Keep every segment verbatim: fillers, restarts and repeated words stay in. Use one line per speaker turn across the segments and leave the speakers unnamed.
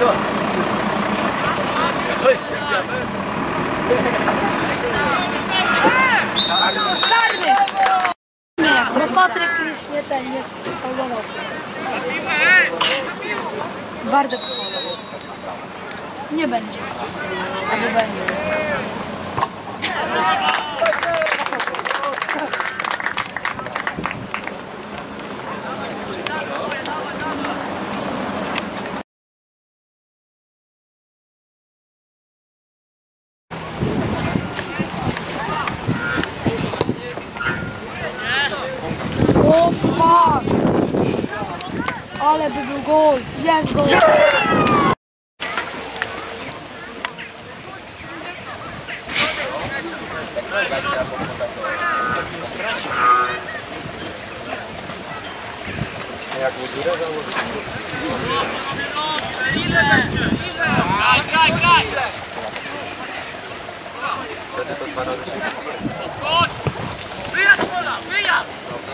Bo Patryk jest nie ten, jest sfaulował. Bardek sfaulował. Nie będzie. A nie będzie. O fuck! Ale by był gol! Jest gol!
Jak górę założyć?
Ile będzie? Ile? Graj, graj, graj!
Wtedy to dwa razy się
Chodź! Wyjazd pola! Wyjazd!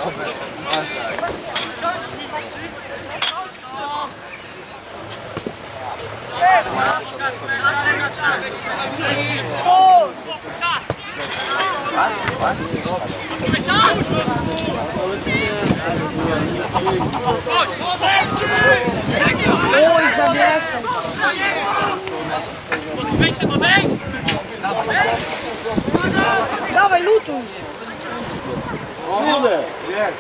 Oj, zawieszaj!
Wejdź, wejdź!
Dawaj, lutuj!
Kurde! Jest!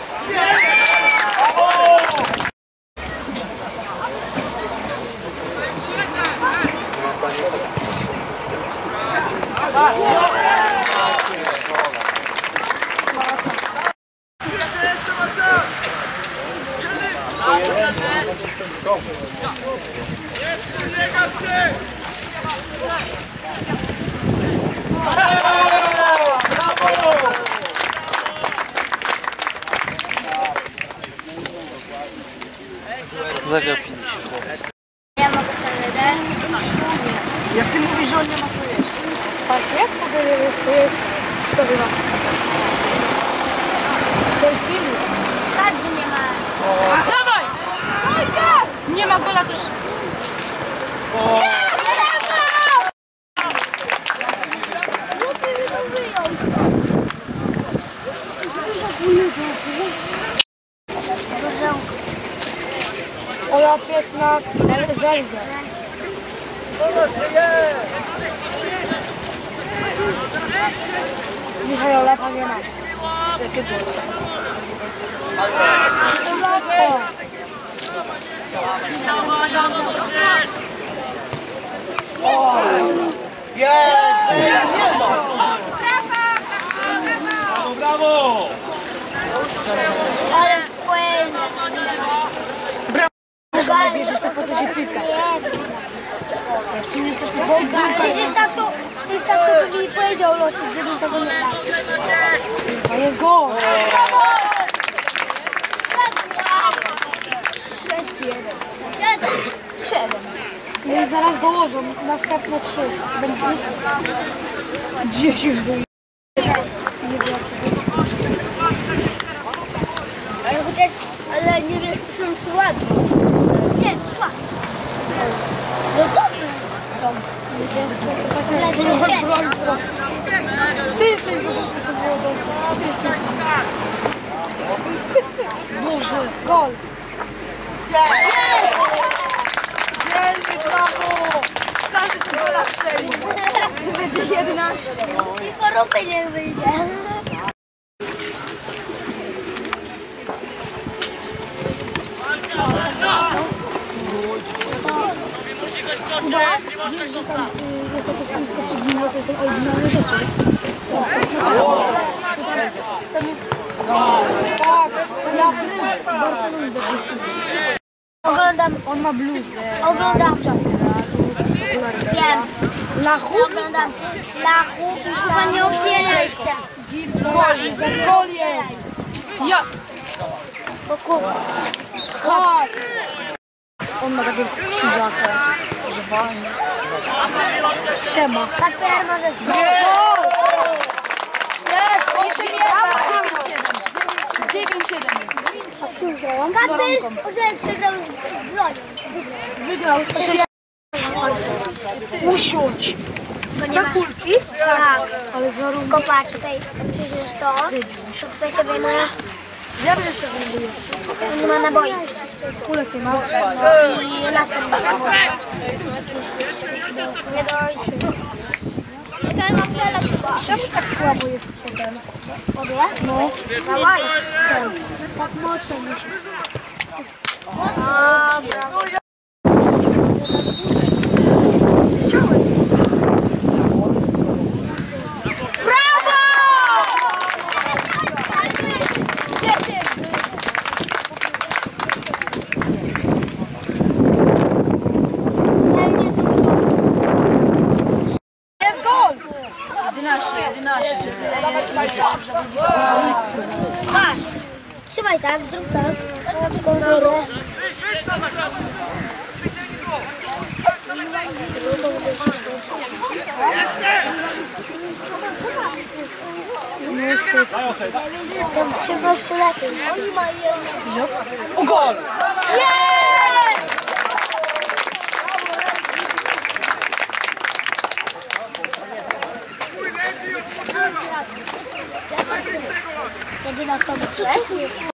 Zagapili się.
Ja mogę sobie dać.
Jak ty mówisz, że on nie ma tu jeść? Patrz, jak mogę sobie sobie was skakać? W tej chwili.
Każdy nie ma.
A, dawaj! Nie ma gola, to już... O, ja pies na zelgę. Michał, lepa nie ma. Jakiego? Lepa.
Brawo!
Ale spłynę.
Brawo! Bierzesz to po to się pyta. Jak ci nie chcesz to wolno,
Przecież tak to, przecież tak to mi powiedział Lotus, żebym tego nie dał.
to jest gol! sześć jeden. siedem. No i zaraz dołożą, następne trzy. Będzie dziesięć. dziesięć było.
Ale chociaż, ale nie wiesz, czy są trzy ładne. Nie, dwa. No dobrze.
Są. Chodź broń trochę. Ty jesteś do to było dobre. Ty jesteś. Boże, gol. Dzielny, brawo. Każdy z tego gola strzeli. Będzie jedenaście.
Tylko rupy nie wyjdzie.
Wiesz, że tam y, jest takie stoisko przed nim, to są oryginalne rzeczy. Tam jest... Tak, ja w Barcelonie zapistuję.
Oglądam,
On ma bluzę.
oglądam. Wiem.
Na chód?
Oglądam Lachu i chyba nie otwieraj się.
Gol jest, gol jest. Ja...
Bo kurwa.
Tak. On ma takie krzyżakę, że walnie. Siema.
Kasper może
Gol! Jest! Jeszcze dziewięć siedem. dziewięć siedem jest.
A z kim grałam? Kasper, może przegrał z bronią.
Wygrał. Usiądź.
Na kulki? Tak.
Ale zarób.
Kopać tutaj. Przecież to. To kto się wyjmuje?
Ja bym się wyjmuję.
On nie ma naboi.
Kulek nie ma.
I lasem nie ma. Nie dojdzie. Jaka mam cela się stała?
Czemu tak słabo jest siedem?
Obie?
No.
Dawaj.
Tak mocno musi.
Dobra.
Jest gol! jedenaście, jedenaście.
Trzymaj tak, zrób tak. Taką górę. To w ciemności lepiej. Oni mają...
O gol!
Jest! Jedyna sobie, co?